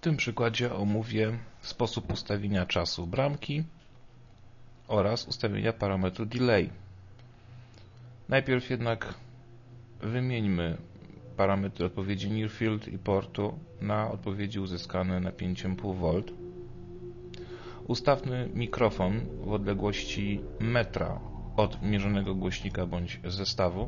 tym przykładzie omówię sposób ustawienia czasu bramki oraz ustawienia parametru delay. Najpierw jednak wymieńmy parametry odpowiedzi near field i portu na odpowiedzi uzyskane napięciem 0,5 V. Ustawmy mikrofon w odległości metra od mierzonego głośnika bądź zestawu.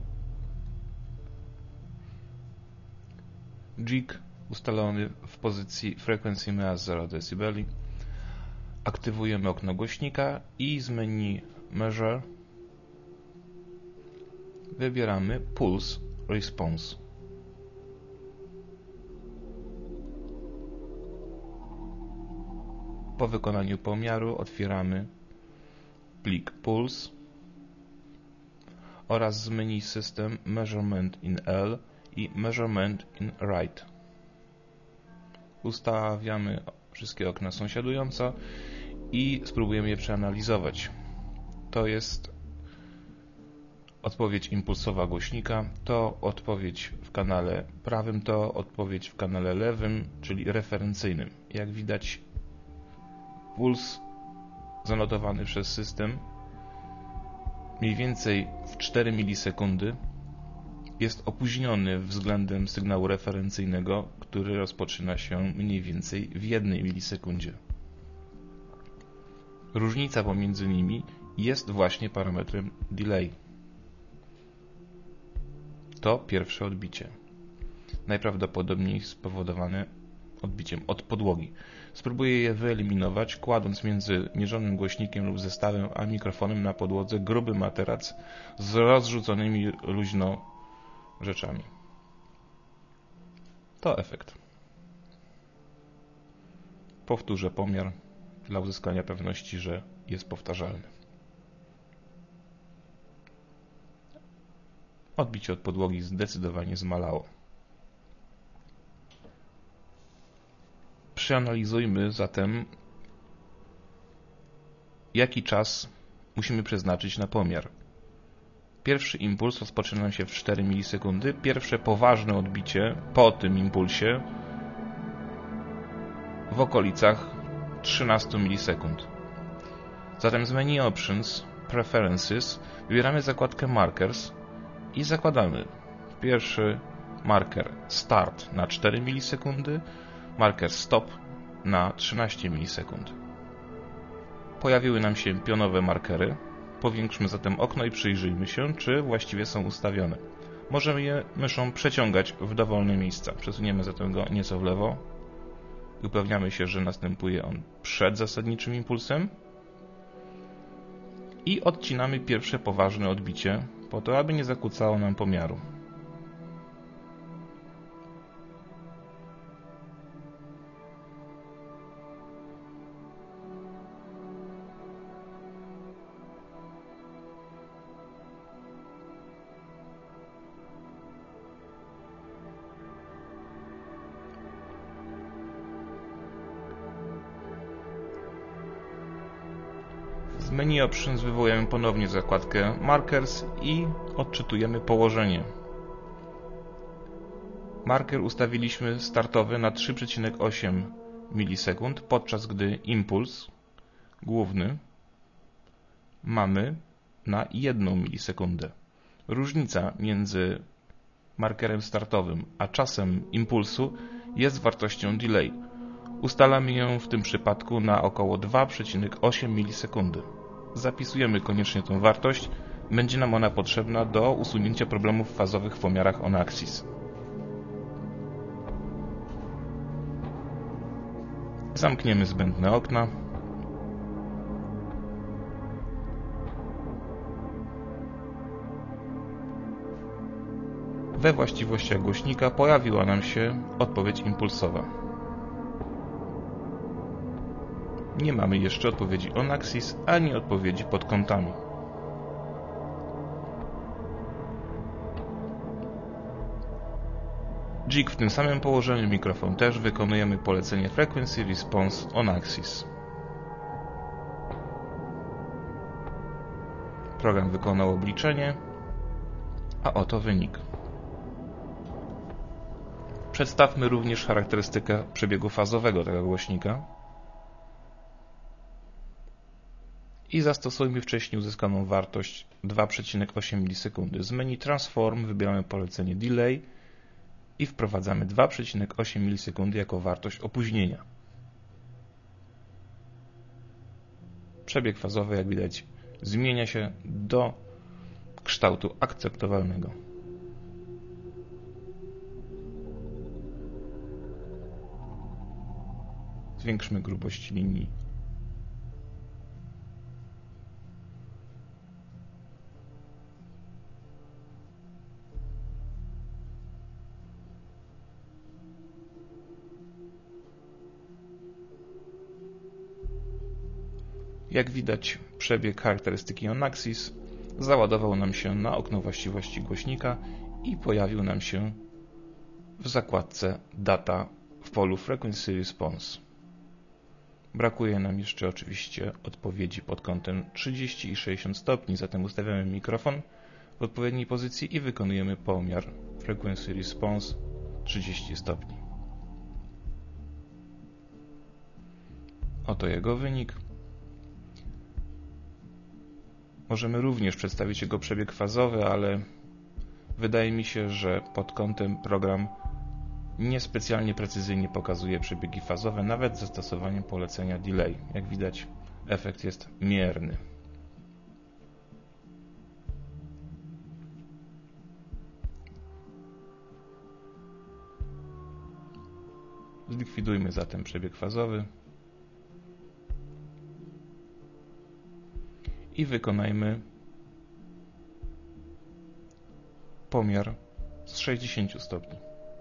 Jig ustalony w pozycji Frequency Measure 0 dB. Aktywujemy okno głośnika i z menu Measure wybieramy Pulse Response. Po wykonaniu pomiaru otwieramy plik Pulse oraz z menu System Measurement in L i Measurement in Right. Ustawiamy wszystkie okna sąsiadująco i spróbujemy je przeanalizować. To jest odpowiedź impulsowa głośnika, to odpowiedź w kanale prawym, to odpowiedź w kanale lewym, czyli referencyjnym. Jak widać, puls zanotowany przez system mniej więcej w 4 milisekundy jest opóźniony względem sygnału referencyjnego, który rozpoczyna się mniej więcej w 1 milisekundzie. Różnica pomiędzy nimi jest właśnie parametrem delay. To pierwsze odbicie, najprawdopodobniej spowodowane odbiciem od podłogi. Spróbuję je wyeliminować, kładąc między mierzonym głośnikiem lub zestawem a mikrofonem na podłodze gruby materac z rozrzuconymi luźno rzeczami. To efekt. Powtórzę pomiar dla uzyskania pewności, że jest powtarzalny. Odbicie od podłogi zdecydowanie zmalało. Przeanalizujmy zatem, jaki czas musimy przeznaczyć na pomiar. Pierwszy impuls rozpoczyna się w 4 milisekundy. Pierwsze poważne odbicie po tym impulsie w okolicach 13 milisekund. Zatem z menu Options, Preferences wybieramy zakładkę Markers i zakładamy pierwszy marker Start na 4 milisekundy, marker Stop na 13 milisekund. Pojawiły nam się pionowe markery. Powiększmy zatem okno i przyjrzyjmy się, czy właściwie są ustawione. Możemy je myszą przeciągać w dowolne miejsca. Przesuniemy zatem go nieco w lewo i upewniamy się, że następuje on przed zasadniczym impulsem. I odcinamy pierwsze poważne odbicie, po to, aby nie zakłócało nam pomiaru. Z menu Options wywołujemy ponownie zakładkę Markers i odczytujemy położenie. Marker ustawiliśmy startowy na 3,8 milisekund, podczas gdy impuls główny mamy na 1 milisekundę. Różnica między markerem startowym a czasem impulsu jest wartością delay. Ustalamy ją w tym przypadku na około 2,8 milisekundy. Zapisujemy koniecznie tę wartość. Będzie nam ona potrzebna do usunięcia problemów fazowych w pomiarach on-axis. Zamkniemy zbędne okna. We właściwościach głośnika pojawiła nam się odpowiedź impulsowa. Nie mamy jeszcze odpowiedzi on-axis ani odpowiedzi pod kątami. Jig w tym samym położeniu, mikrofon też. Wykonujemy polecenie Frequency Response on-axis. Program wykonał obliczenie, a oto wynik. Przedstawmy również charakterystykę przebiegu fazowego tego głośnika i zastosujmy wcześniej uzyskaną wartość 2,8 milisekundy. Z menu Transform wybieramy polecenie Delay i wprowadzamy 2,8 milisekundy jako wartość opóźnienia. Przebieg fazowy, jak widać, zmienia się do kształtu akceptowalnego. Zwiększmy grubość linii. Jak widać, przebieg charakterystyki OnAxis załadował nam się na okno właściwości głośnika i pojawił nam się w zakładce Data w polu Frequency Response. Brakuje nam jeszcze oczywiście odpowiedzi pod kątem 30 i 60 stopni, zatem ustawiamy mikrofon w odpowiedniej pozycji i wykonujemy pomiar Frequency Response 30 stopni. Oto jego wynik. Możemy również przedstawić jego przebieg fazowy, ale wydaje mi się, że pod kątem program niespecjalnie precyzyjnie pokazuje przebiegi fazowe, nawet z zastosowaniem polecenia Delay. Jak widać, efekt jest mierny. Zlikwidujmy zatem przebieg fazowy i wykonajmy pomiar z 60 stopni.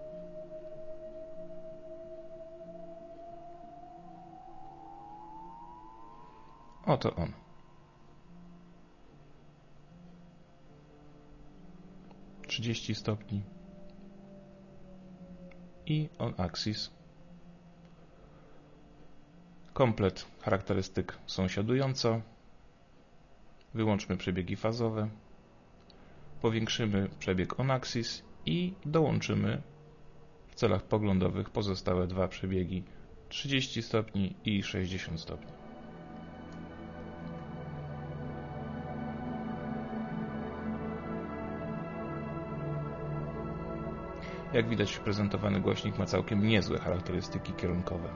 Oto on. (30 stopni) i OnAxis. Komplet charakterystyk sąsiadująco. Wyłączmy przebiegi fazowe. Powiększymy przebieg OnAxis i dołączymy w celach poglądowych pozostałe dwa przebiegi 30 stopni i 60 stopni. Jak widać, prezentowany głośnik ma całkiem niezłe charakterystyki kierunkowe.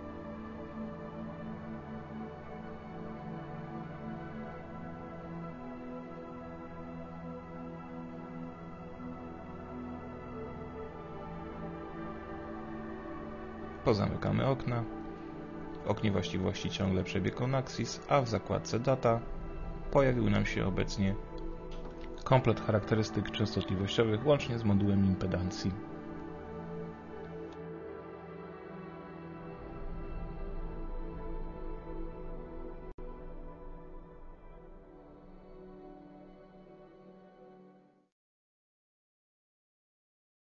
Pozamykamy okna. W oknie właściwości ciągle przebieg OnAxis, a w zakładce Data pojawił nam się obecnie komplet charakterystyk częstotliwościowych łącznie z modułem impedancji.